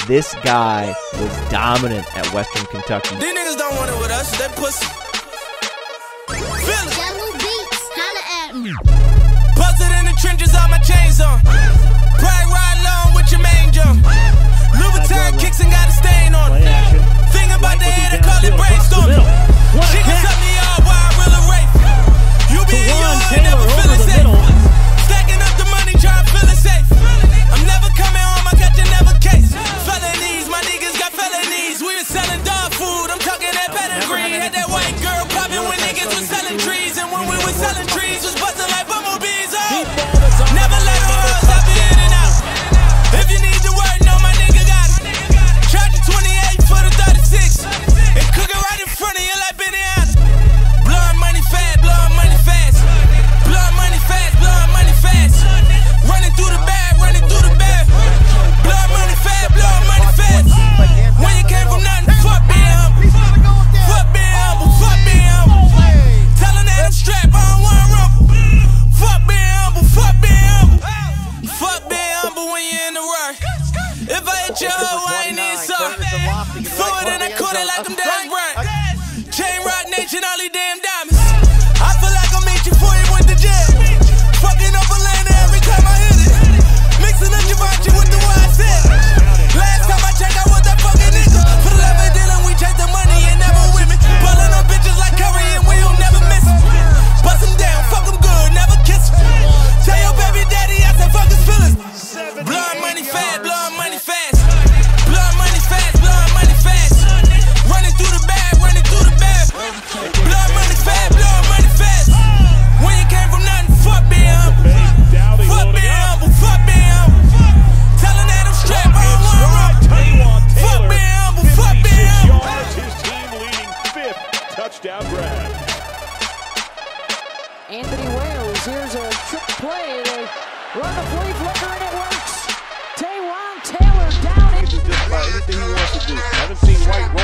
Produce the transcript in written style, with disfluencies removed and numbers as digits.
This guy was dominant at Western Kentucky. These niggas don't want it with us, they pussy. Feel it. Busted in the trenches, all my chains on. Pride ride along with your main jump. Louboutin kicks and got a stain on it. Think about the head, I call it brainstorming. She can suck me off while I really rape. You be in your hood, never feeling safe. Stacking up the money, trying to feel it safe. I'm never coming home, I catch a never case. Felonies, my niggas got felonies. We was selling dog food, I'm talking that pedigree. Had that white girl popping when niggas was selling trees. And when we was selling trees, was busting like bumblebees. Oh, never let her hustle, I be in and out. If you need the word, know my nigga got it. Charge you 28 for the 36. And cook it right in front of you like Benny. Blowing money fast, blowing money fast. Blowing money fast, blowing money fast. Running through the bag, running through the bag. Blowing money fast, blowing money fast. When you came from nothing, fuck being humble. Fuck being humble, fuck being humble. Tellin' that I'm strapped, I don't wanna rumble. Fuck being humble, fuck being humble. Fuck being humble when you're in the rush. If I hit your hoe, I ain't in sorry. Throw it in, I caught it like I'm Dennis Bryant. Chain rock nation, all these damn diamonds. I feel like I'm meet you before you went to jail. Fucking up Atlanta every time I hit it. Mixing up Givenchy with the one I said. Last time I checked, I was that fucking nigga. For the love of dealing, we chase the money and never women. Pulling on bitches like Curry and we don't never miss them. Bust them down, fuck them good, never kiss them. Tell your baby daddy I said fuck his feelings. Blowing money fast, blowing money fast. Blowing money fast, blowing money fast. Running through the bag, running through the bag. Blowing money fast, blowing money fast. When you came from nothing, fuck being humble. Fuck being humble, fuck being humble. Tellin' that I'm strapped, I don't wanna rumble. Fuck being humble, fuck being humble. His team leading 5th touchdown grab. Anthony Wales, here's a trick play. They run the flea flicker and it works. Taywan Taylor down. This is just about anything he wants to do. Haven't seen White